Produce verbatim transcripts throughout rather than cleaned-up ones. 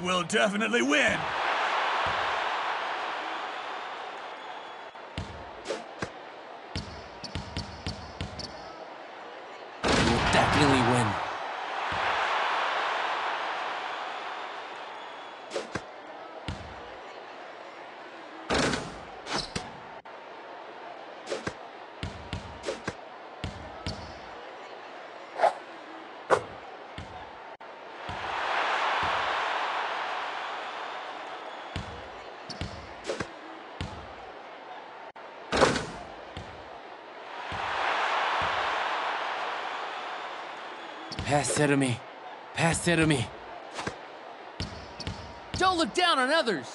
will definitely win. You will definitely win. Pass it to me. Pass it to me. Don't look down on others.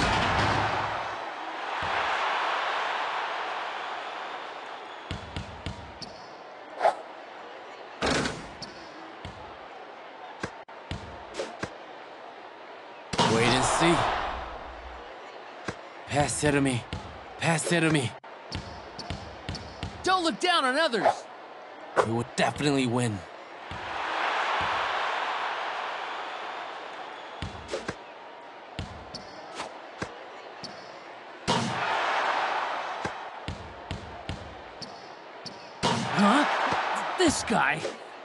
Wait and see. Pass it to me. Pass it to me. Don't look down on others. You will definitely win. Huh? This guy.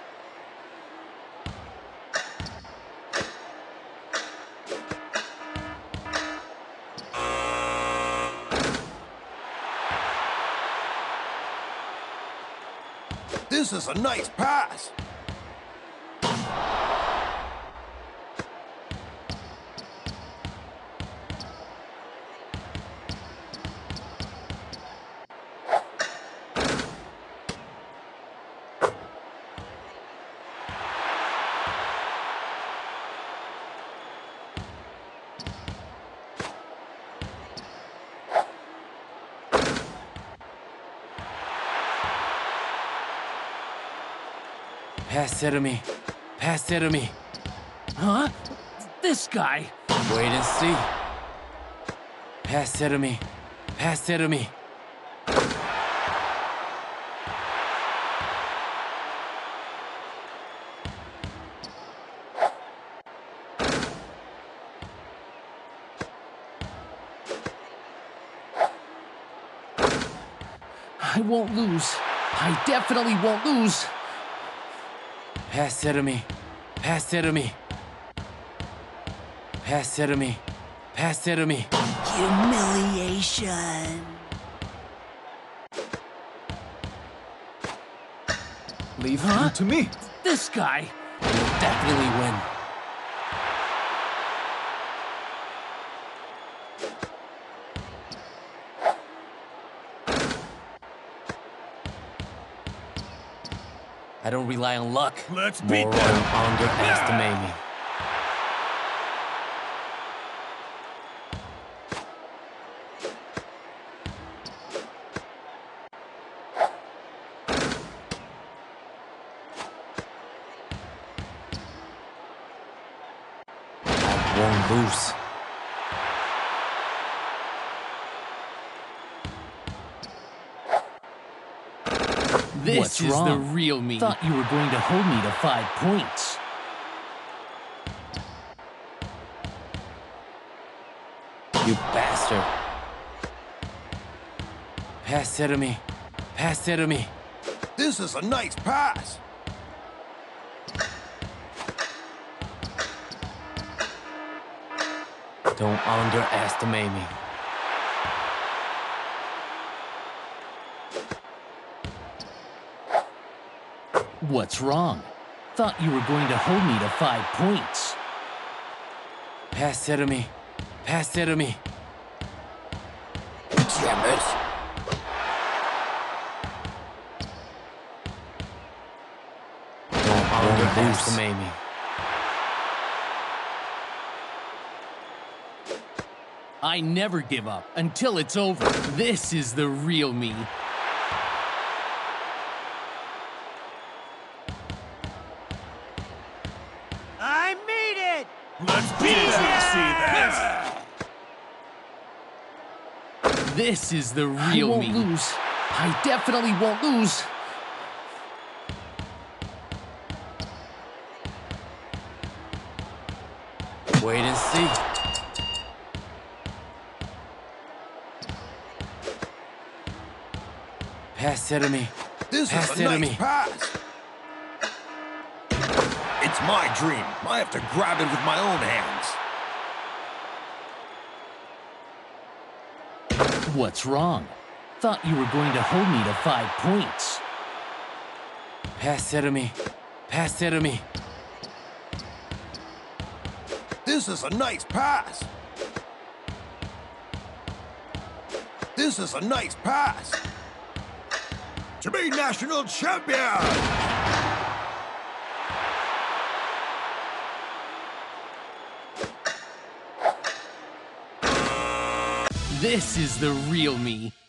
This is a nice pass. Pass it to me. Pass it to me. Huh? This guy. Wait and see. Pass it to me. Pass it to me. I won't lose. I definitely won't lose. Pass it to me. Pass it to me. Pass it to me. Pass it to me. Humiliation. Leave Huh? him to me. This guy. You will definitely win. I don't rely on luck. Let's More beat on them. underestimate me. I won't lose. This What's is wrong? the real me. Thought you were going to hold me to five points. You bastard. Pass it to me. Pass it to me. This is a nice pass. Don't underestimate me. What's wrong? Thought you were going to hold me to five points. Pass it to me. Pass it to me. Damn it. Don't underestimate me. I never give up until it's over. This is the real me. I made it! Let's beat them. See that? This is the I real won't me. lose. I definitely won't lose. Wait and see. Pass it to me. This Pass is it a to nice me. pass. It's my dream. I have to grab it with my own hands. What's wrong? Thought you were going to hold me to five points. Pass it to me. Pass it to me. This is a nice pass. This is a nice pass. To be national champion! This is the real me.